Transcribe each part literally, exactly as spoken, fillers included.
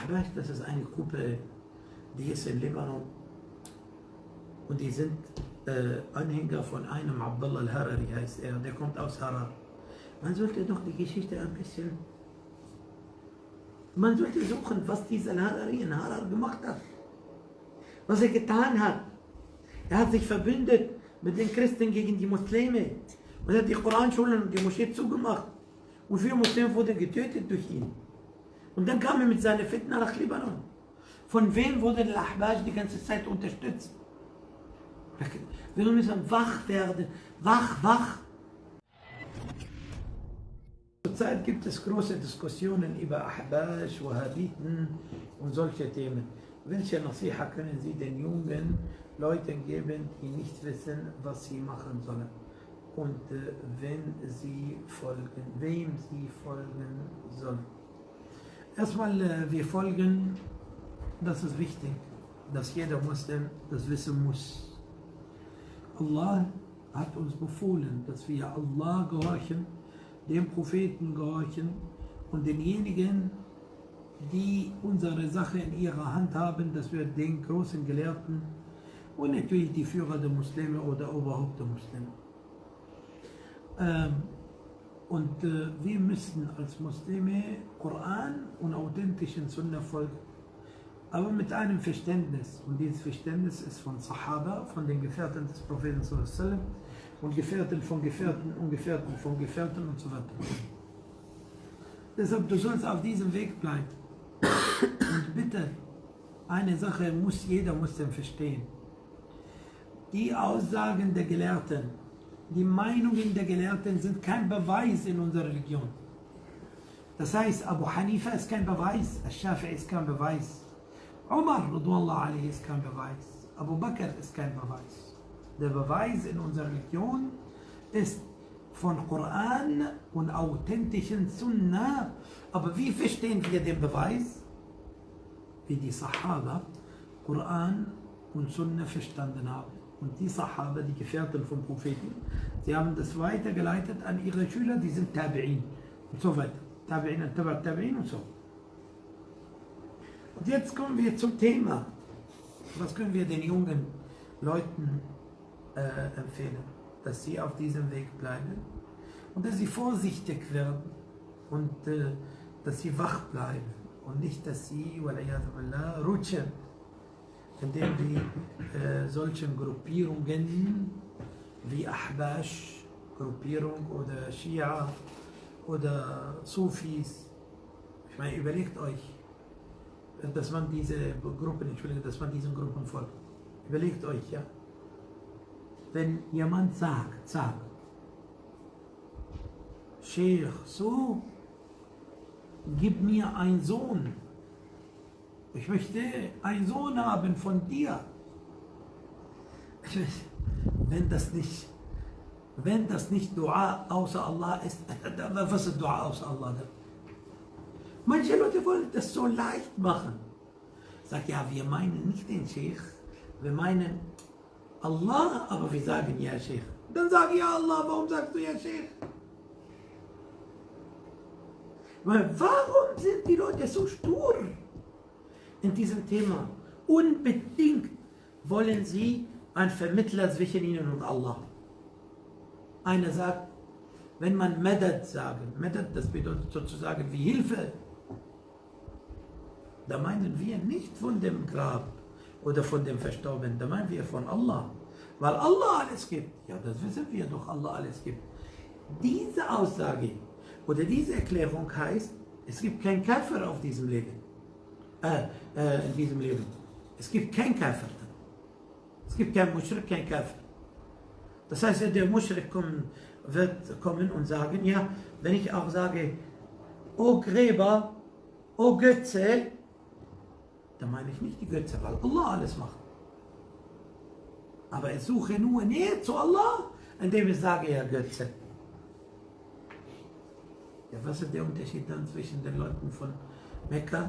Ahbash, das ist eine Gruppe, die ist in Libanon und die sind äh, Anhänger von einem Abdullah al-Harari, heißt er, der kommt aus Harar. Man sollte doch die Geschichte ein bisschen, man sollte suchen, was dieser al-Harari in Harar gemacht hat, was er getan hat. Er hat sich verbündet mit den Christen gegen die Muslime und hat die Koranschulen und die Moschee zugemacht und viele Muslime wurden getötet durch ihn. Und dann kam er mit seiner Fitna nach Libanon. Von wem wurde der Ahbash die ganze Zeit unterstützt? Wir müssen wach werden. Wach, wach. Zurzeit gibt es große Diskussionen über Ahbash, Wahhabiten und solche Themen. Welche Nasiha können Sie den jungen Leuten geben, die nicht wissen, was sie machen sollen? Und äh, wenn sie folgen, wem sie folgen sollen? Erstmal, äh, wir folgen, das ist wichtig, dass jeder Muslim das wissen muss. Allah hat uns befohlen, dass wir Allah gehorchen, dem Propheten gehorchen und denjenigen, die unsere Sache in ihrer Hand haben, dass wir den großen Gelehrten und natürlich die Führer der Muslime oder überhaupt der Muslime. Ähm, und äh, wir müssen als Muslime Koran und authentischen Sunna folgen, aber mit einem Verständnis. Und dieses Verständnis ist von Sahaba, von den Gefährten des Propheten sallallahu alaihi wasallam und Gefährten von Gefährten und Gefährten von Gefährten und so weiter. Deshalb, du sollst auf diesem Weg bleiben. Und bitte, eine Sache muss jeder Muslim verstehen. Die Aussagen der Gelehrten, die Meinungen der Gelehrten sind kein Beweis in unserer Religion. Das heißt, Abu Hanifa ist kein Beweis, Al-Shafi'i ist kein Beweis, Umar radhiyallahu anhu ist kein Beweis, Abu Bakr ist kein Beweis. Der Beweis in unserer Religion ist von Koran und authentischen Sunna. Aber wie verstehen wir den Beweis? Wie die Sahaba Koran und Sunna verstanden haben. Und die Sahaba, die Gefährten vom Propheten, sie haben das weitergeleitet an ihre Schüler, die sind Tabi'in und so weiter. Tabi'in und Tabi'in und so. Und jetzt kommen wir zum Thema. Was können wir den jungen Leuten äh, empfehlen? Dass sie auf diesem Weg bleiben und dass sie vorsichtig werden und äh, dass sie wach bleiben und nicht, dass sie billah, rutschen, indem die äh, solchen Gruppierungen wie Ahbash, Gruppierung oder Schia oder Sufis, ich meine, überlegt euch, dass man diese Gruppen, Entschuldigung, dass man diesen Gruppen folgt. Überlegt euch, ja. Wenn jemand sagt, sagt, Sheikh, so, gib mir einen Sohn. Ich möchte einen Sohn haben von dir. Wenn das nicht, wenn das nicht Dua außer Allah ist, was ist Dua außer Allah? Manche Leute wollen das so leicht machen. Sagt, ja, wir meinen nicht den Sheikh, wir meinen Allah, aber wir sagen ja Sheikh. Dann sag ja Allah, warum sagst du ja Sheikh? Weil warum sind die Leute so stur in diesem Thema? Unbedingt wollen sie einen Vermittler zwischen ihnen und Allah. Einer sagt, wenn man Madad sagen, Madad, das bedeutet sozusagen wie Hilfe, da meinen wir nicht von dem Grab oder von dem Verstorbenen, da meinen wir von Allah. Weil Allah alles gibt. Ja, das wissen wir doch, Allah alles gibt. Diese Aussage oder diese Erklärung heißt, es gibt keinen Kafir auf diesem Leben. Äh, äh, in diesem Leben. Es gibt keinen Kafir. Es gibt keinen Mushrik, keinen Kafir. Das heißt, der Mushrik kommen, wird kommen und sagen, ja, wenn ich auch sage, O Gräber, O Götze, dann meine ich nicht die Götze, weil Allah alles macht. Aber ich suche nur Nähe zu Allah, indem ich sage, ja Götze. Ja, was ist der Unterschied dann zwischen den Leuten von Mekka?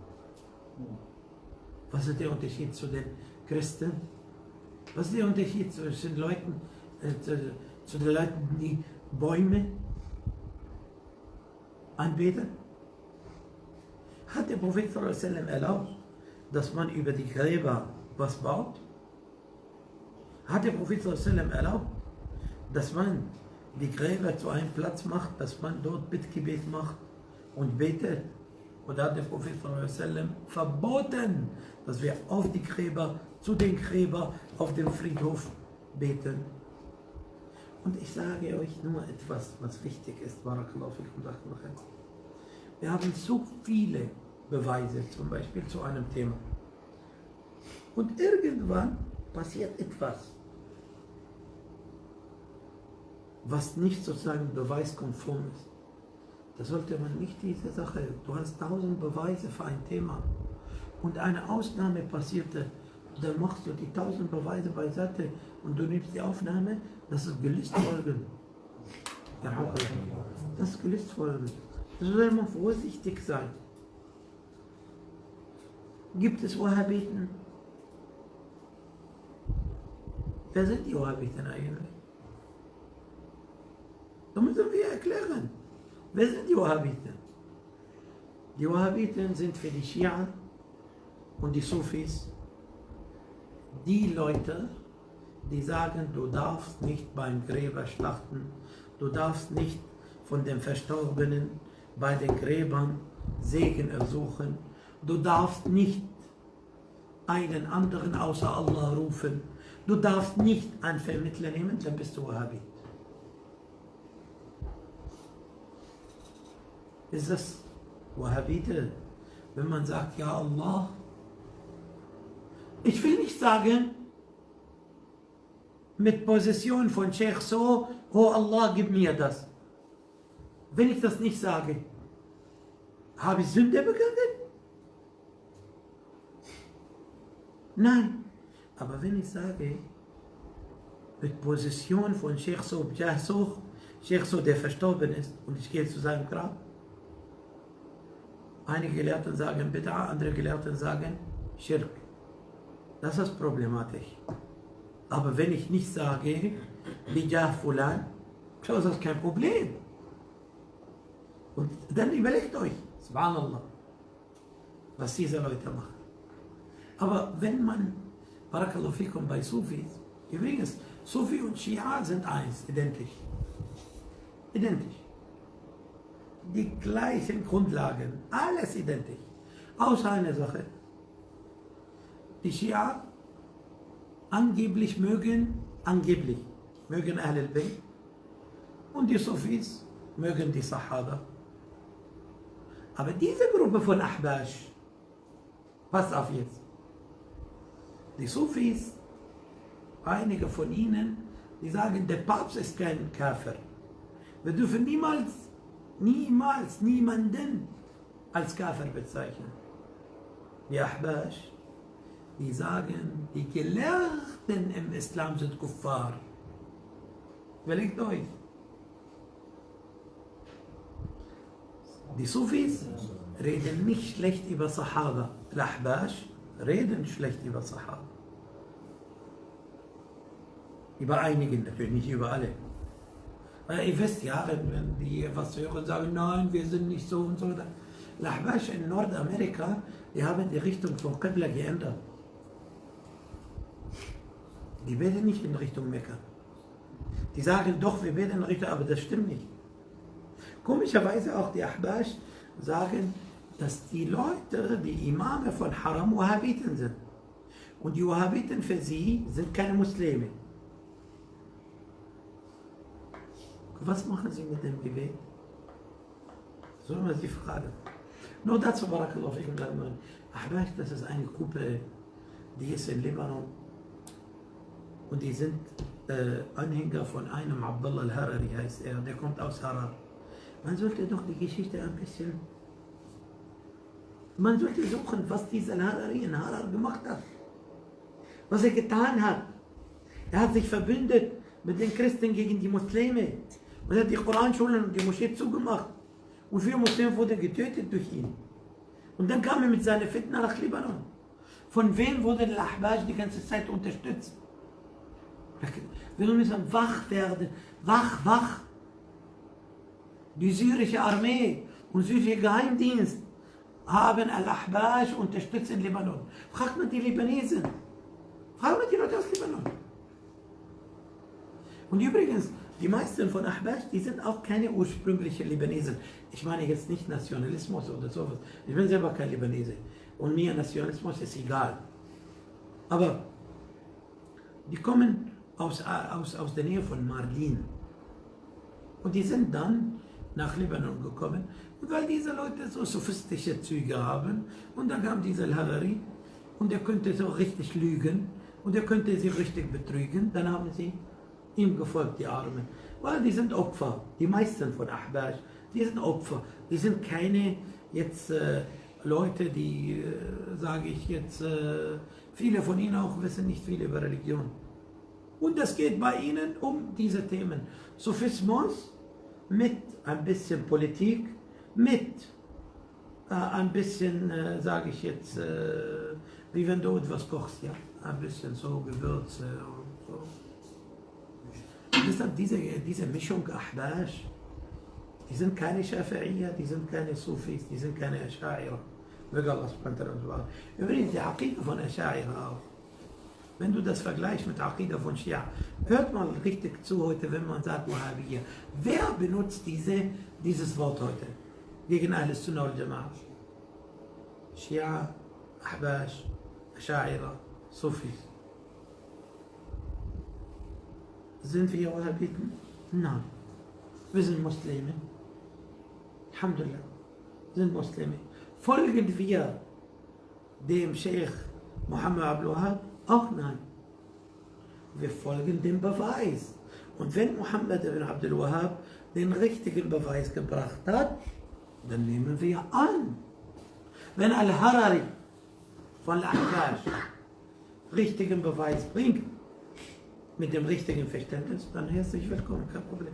Was ist der Unterschied zu den Christen? Was ist der Unterschied zwischen den Leuten, äh, zu, zu den Leuten, die Bäume anbeten? Hat der Prophet sallallahu alaihi wasallam erlaubt, dass man über die Gräber was baut? Hat der Prophet sallallahu alaihi wasallam erlaubt, dass man die Gräber zu einem Platz macht, dass man dort Bittgebet macht und betet? Oder hat der Prophet sallallahu alaihi wasallam verboten, dass wir auf die Gräber, zu den Gräbern, auf dem Friedhof beten? Und ich sage euch nur etwas, was wichtig ist. Barakallahu fikum. Wir haben so viele Beweise, zum Beispiel zu einem Thema. Und irgendwann passiert etwas, was nicht sozusagen beweiskonform ist. Da sollte man nicht diese Sache, du hast tausend Beweise für ein Thema und eine Ausnahme passierte, dann machst du die tausend Beweise beiseite und du nimmst die Aufnahme, das ist Gelüstfolgen. Ja, das ist Gelüstfolgen. Da soll man vorsichtig sein. Gibt es Wahhabiten? Wer sind die Wahhabiten eigentlich? Da müssen wir erklären. Wer sind die Wahhabiten? Die Wahhabiten sind für die Schia und die Sufis die Leute, die sagen, du darfst nicht beim Gräber schlachten, du darfst nicht von den Verstorbenen bei den Gräbern Segen ersuchen, du darfst nicht einen anderen außer Allah rufen, du darfst nicht einen Vermittler nehmen, dann bist du Wahhabit. Ist das Wahhabite, wenn man sagt, ja Allah? Ich will nicht sagen, mit Position von Sheikh so, oh Allah, gib mir das. Wenn ich das nicht sage, habe ich Sünde begangen? Nein. Aber wenn ich sage, mit Position von Sheikh so, Sheikh so, der verstorben ist, und ich gehe zu seinem Grab, einige Gelehrten sagen Bid'a, andere Gelehrten sagen Schirk. Das ist problematisch. Aber wenn ich nicht sage, Bijah Fulan, so ist das kein Problem. Und dann überlegt euch, Subhanallah, was diese Leute machen. Aber wenn man, Barakallahu fikum, bei Sufis, übrigens, Sufi und Schia sind eins, identisch. Identisch. Die gleichen Grundlagen, alles identisch. Außer eine Sache. Die Schia angeblich mögen, angeblich mögen Ahl al-Bayt und die Sufis mögen die Sahaba. Aber diese Gruppe von Ahbash, passt auf jetzt, die Sufis, einige von ihnen, die sagen, der Papst ist kein Kafir. Wir dürfen niemals, niemals, niemanden als Kafir bezeichnen. Die Ahbash, die sagen, die Gelehrten im Islam sind Kuffar. Überlegt euch. Die Sufis reden nicht schlecht über Sahaba. Die Ahbash reden schlecht über Sahaba. Über einigen natürlich, nicht über alle. Weil ihr wisst ja, wenn, wenn die was hören, sagen, nein, wir sind nicht so und so. Die Ahbash in Nordamerika, die haben die Richtung von Qibla geändert. Die beten nicht in Richtung Mekka. Die sagen doch, wir beten in Richtung, aber das stimmt nicht. Komischerweise auch die Ahbash sagen, dass die Leute, die Imame von Haram, Wahhabiten sind. Und die Wahhabiten für sie sind keine Muslime. Was machen sie mit dem Gebet? So immer die Frage. Nur dazu, Barakallahu fikum, Ahbash, das ist eine Gruppe, die ist in Libanon. Und die sind äh, Anhänger von einem Abdullah al-Harari, heißt er, der kommt aus Harar. Man sollte doch die Geschichte ein bisschen, man sollte suchen, was dieser al-Harari in Harar gemacht hat. Was er getan hat. Er hat sich verbündet mit den Christen gegen die Muslime. Und er hat die Koranschulen und die Moschee zugemacht. Und viele Muslime wurden getötet durch ihn. Und dann kam er mit seiner Fitna nach Libanon. Von wem wurde der Ahbash die ganze Zeit unterstützt? Wir müssen wach werden, wach, wach. Die syrische Armee und syrische Geheimdienst haben Al-Ahbash unterstützt in Libanon. Fragt man die Libanesen. Fragt man die Leute aus Libanon. Und übrigens, die meisten von Ahbash, die sind auch keine ursprünglichen Libanesen. Ich meine jetzt nicht Nationalismus oder sowas. Ich bin selber kein Libanese. Und mir Nationalismus ist egal. Aber die kommen aus, aus, aus der Nähe von Mardin. Und die sind dann nach Libanon gekommen. Und weil diese Leute so sophistische Züge haben, und dann kam dieser Al-Harari, und er könnte so richtig lügen, und er könnte sie richtig betrügen, dann haben sie ihm gefolgt, die Armen. Weil die sind Opfer, die meisten von Ahbash, die sind Opfer. Die sind keine jetzt äh, Leute, die, äh, sage ich jetzt, äh, viele von ihnen auch wissen nicht viel über Religion. Und es geht bei ihnen um diese Themen. Sophismus mit ein bisschen Politik, mit äh, ein bisschen, äh, sage ich jetzt, äh, wie wenn du etwas kochst, ja, ein bisschen so Gewürze und so. Deshalb diese, diese Mischung Ahbash, die sind keine Shafi'iyya, die sind keine Sufis, die sind keine Asha'ira. Übrigens die Aqida von Asha'ira auch. Wenn du das vergleichst mit Aqida von Shia, hört mal richtig zu heute, wenn man sagt Wahhabiyya. Wer benutzt diese, dieses Wort heute gegen Ahlus Sunnah wal Jama'a? Shia, Ahbash, Asha'ira, Sufis. Sind wir Wahhabiten? Nein. Wir sind Muslime. Alhamdulillah. Sind Muslime. Folgen wir dem Sheikh Muhammad Abdul Wahhab? Auch nein. Wir folgen dem Beweis. Und wenn Muhammad ibn Abdul Wahhab den richtigen Beweis gebracht hat, dann nehmen wir an. Wenn Al-Harari von Al-Ahbash richtigen Beweis bringt, mit dem richtigen Verständnis, dann herzlich willkommen, kein Problem.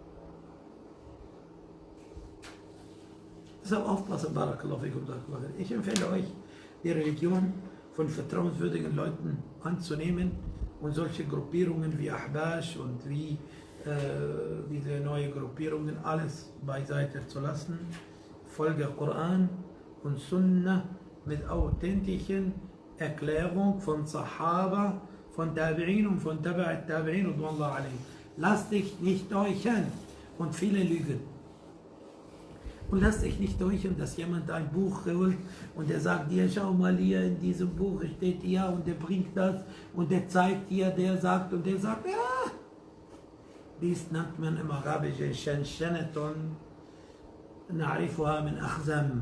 Deshalb aufpassen, Barakallahu fikum. Ich empfehle euch, die Religion von vertrauenswürdigen Leuten anzunehmen und solche Gruppierungen wie Ahbash und wie äh, diese neue Gruppierungen alles beiseite zu lassen. Folge Koran und Sunnah mit authentischen Erklärungen von Sahaba, von Tabi'in und von Tabi'at Tabi'in und Wallah alayhi. Lass dich nicht täuschen und viele lügen. Und lass dich nicht täuschen, dass jemand ein Buch holt und der sagt dir, schau mal hier in diesem Buch steht hier und der bringt das und der zeigt dir, der sagt und der sagt, ja. Dies nennt man im Arabischen Shanshanatun na'rifuha min akhzam.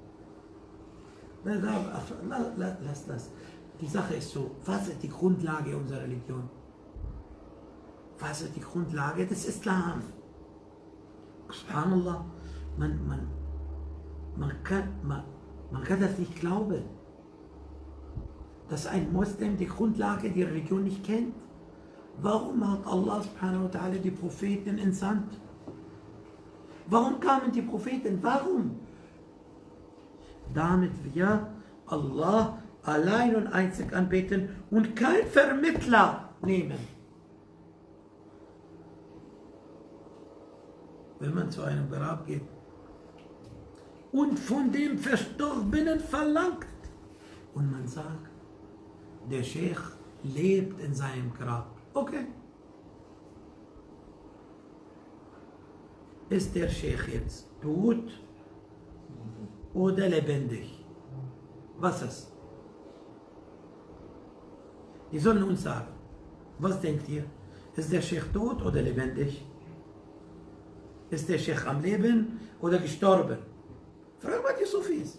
Lass das. Die Sache ist so, was ist die Grundlage unserer Religion? Was ist die Grundlage des Islam? Subhanallah. Man, man, man, kann, man, man kann das nicht glauben, dass ein Muslim die Grundlage der Religion nicht kennt. Warum hat Allah subhanahu wa ta'ala die Propheten entsandt? Warum kamen die Propheten? Warum? Damit wir Allah allein und einzig anbeten und kein Vermittler nehmen. Wenn man zu einem Grab geht und von dem Verstorbenen verlangt und man sagt, der Sheikh lebt in seinem Grab. Okay. Ist der Sheikh jetzt tot oder lebendig? Was ist? Die sollen uns sagen. Was denkt ihr? Ist der Sheikh tot oder lebendig? Ist der Sheikh am Leben oder gestorben? Frag mal die Sufis.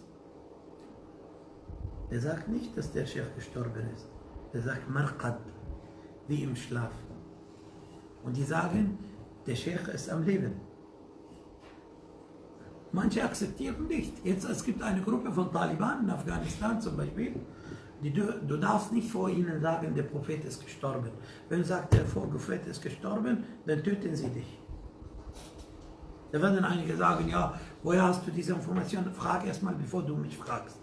Der sagt nicht, dass der Sheikh gestorben ist. Der sagt Marqad, wie im Schlaf. Und die sagen, der Sheikh ist am Leben. Manche akzeptieren nicht. Jetzt, es gibt eine Gruppe von Taliban in Afghanistan zum Beispiel, die, du, du darfst nicht vor ihnen sagen, der Prophet ist gestorben. Wenn du sagst, der Prophet ist gestorben, dann töten sie dich. Da werden einige sagen, ja, woher hast du diese Information? Frag erst mal, bevor du mich fragst.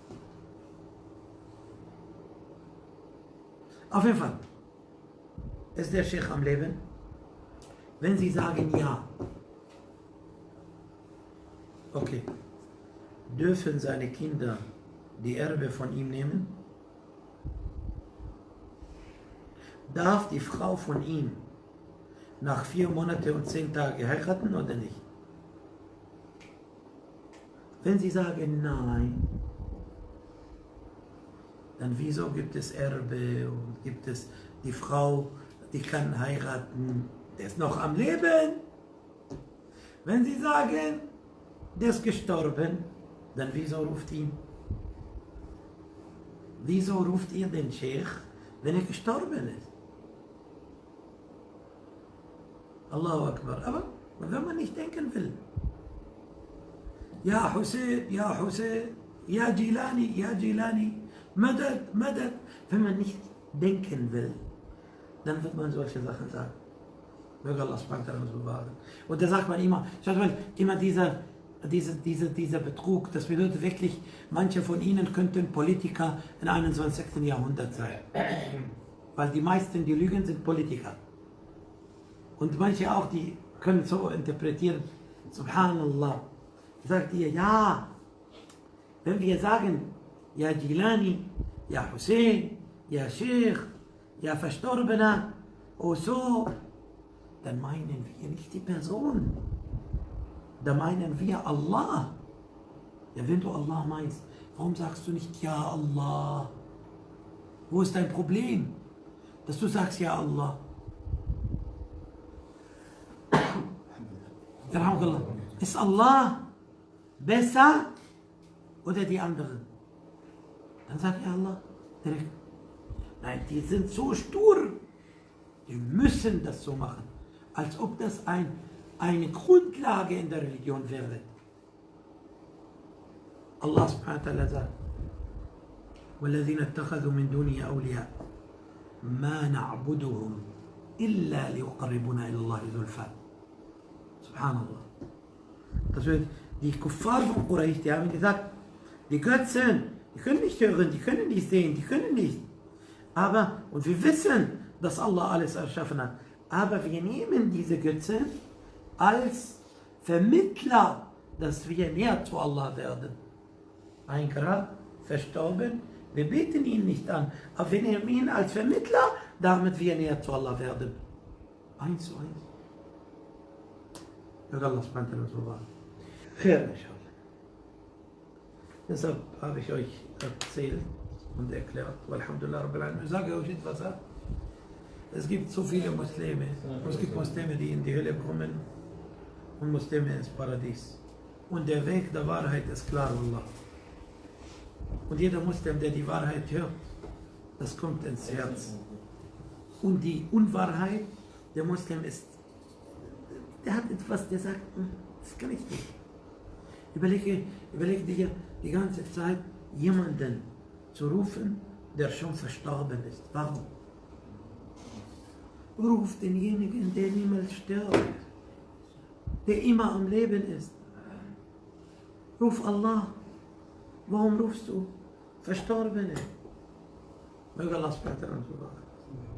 Auf jeden Fall, ist der Sheikh am Leben? Wenn sie sagen ja, okay, dürfen seine Kinder die Erbe von ihm nehmen? Darf die Frau von ihm nach vier Monate und zehn Tagen heiraten oder nicht? Wenn sie sagen nein, dann wieso gibt es Erbe und gibt es die Frau, die kann heiraten, der ist noch am Leben? Wenn sie sagen, der ist gestorben, dann wieso ruft ihn? Wieso ruft ihr den Sheikh, wenn er gestorben ist? Allahu Akbar. Aber wenn man nicht denken will. Ja Hussein, ja Hussein, ja Jilani, ja Jilani, Madad, Madad. Wenn man nicht denken will, dann wird man solche Sachen sagen. Möge Allah subhanahu wa ta'ala uns bewahren. Und da sagt man immer, schaut mal, immer dieser, dieser, dieser, dieser Betrug, das bedeutet wirklich, manche von ihnen könnten Politiker im einundzwanzigsten Jahrhundert sein. Weil die meisten, die lügen, sind Politiker. Und manche auch, die können so interpretieren, Subhanallah. Sagt ihr, ja, wenn wir sagen, ja Jilani, ja Hussein, ja Sheikh, ja Verstorbener, oh so, dann meinen wir nicht die Person. Da meinen wir Allah. Ja, wenn du Allah meinst, warum sagst du nicht ja Allah? Wo ist dein Problem, dass du sagst ja Allah? Ist Allah besser oder die anderen? Dann sagt ja Allah direkt. Nein, die sind so stur. Die müssen das so machen. Als ob das ein, eine Grundlage in der Religion wäre. Allah subhanahu wa ta'ala sagt, وَالَّذِينَ اتَّخَذُوا مِن دُونِهِ أَوْلِيَاءَ مَا نَعْبُدُهُمْ إِلَّا لِيُقَرِّبُونَا إِلَى اللَّهِ زُلْفَى. Subhanallah. Das wird die Kuffar von Quraysh, die haben gesagt, die Götzen, die können nicht hören, die können nicht sehen, die können nicht. Aber, und wir wissen, dass Allah alles erschaffen hat, aber wir nehmen diese Götzen als Vermittler, dass wir näher zu Allah werden. Ein Grab, verstorben, wir beten ihn nicht an, aber wir nehmen ihn als Vermittler, damit wir näher zu Allah werden. Eins zu eins. Ja, Allah subhanahu wa ta'ala so war. Fair, inshallah. Deshalb habe ich euch erzählt und erklärt. Alhamdulillah Rabbil Alamin. Ich sage euch etwas ab. Es gibt so viele Muslime. Es gibt Muslime, die in die Hölle kommen und Muslime ins Paradies. Und der Weg der Wahrheit ist klar, Allah. Und jeder Muslim, der die Wahrheit hört, das kommt ins Herz. Und die Unwahrheit, der Muslim ist, der hat etwas, der sagt, das kann ich nicht. Überlege, überlege dir die ganze Zeit, jemanden zu rufen, der schon verstorben ist. Warum? Ruf denjenigen, der niemals stirbt, der immer am Leben ist. Ruf Allah. Warum rufst du Verstorbene? Möge Allah subhanahu wa ta'ala